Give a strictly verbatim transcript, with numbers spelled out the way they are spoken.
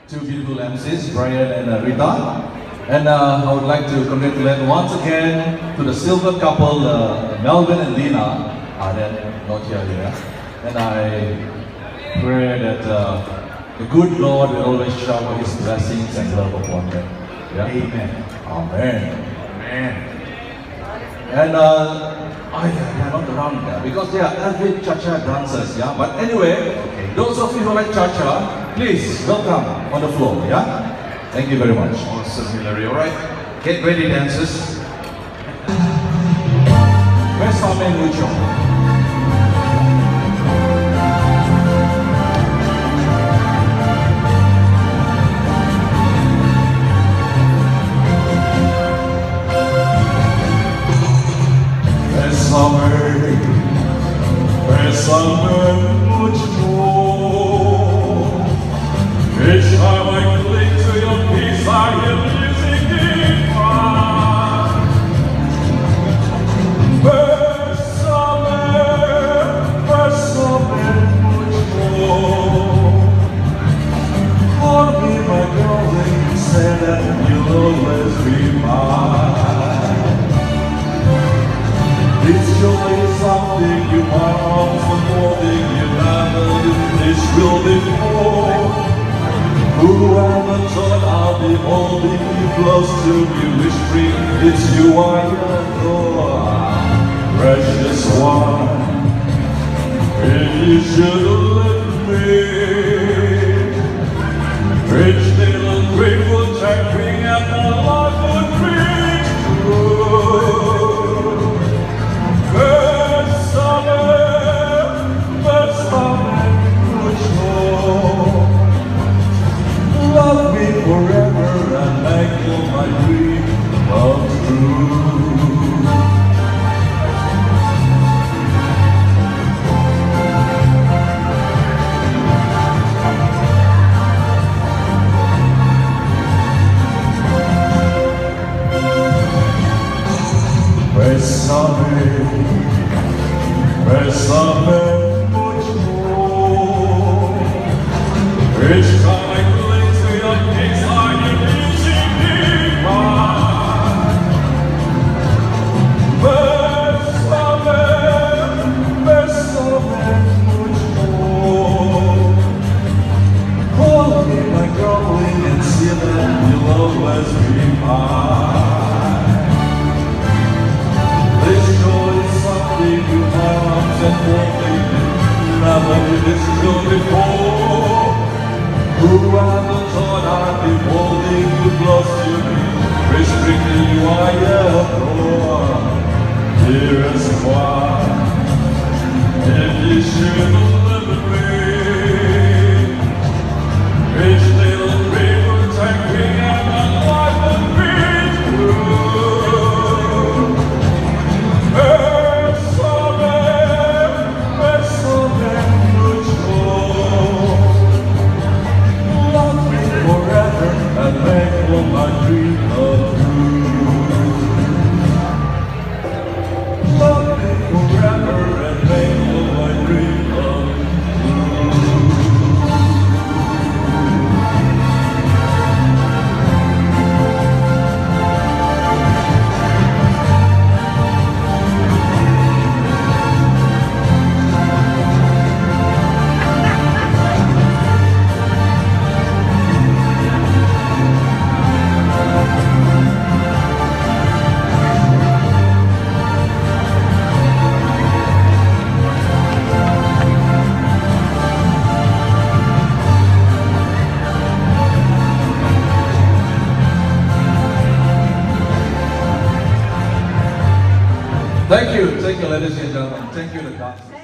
two beautiful M Cs, Brian and uh, Rita. And uh, I would like to congratulate once again to the silver couple, uh, Melvin and Leena. Uh, they're not here here. And I pray that uh, the good Lord will always shower His blessings and love upon them. Yeah? Amen. Amen. Amen. And uh, oh yeah, they're not around there because they are avid cha-cha dancers. Yeah. But anyway, okay. Those of you who like cha-cha, please welcome on the floor. Yeah. Thank you very much. Awesome, Hillary. All right, get ready, dancers. Where's our man Lucho? Summer, much more. Each time I cling to your peace, I hear music divine. First summer, first summer, much more. Hold me, my darling, say that you'll always be mine. This joy is something you want. This will be more. Who ever thought I'll be holding you close to me, whispering it's you I adore, precious one. If you should let me, rich little grateful tapping at the life would reach through. First summer. Love me forever and make all my dreams come true. Bésame, bésame mucho. Each time I cling to your kiss, I hear music divine. Bésame, bésame mucho. Hold me, my darling, and see that you'll always be mine. This joy is something you have and only never did this feel before. Who ever thought I'd be holding you close to me, whispering you I adore, dearest one. If you should live me, each little river taking and my life would be through. Bésame, bésame mucho. Forever and make all my dreams come true. Love me forever and make all my dreams come Thank you, thank you, ladies and gentlemen. Thank you, the dancers.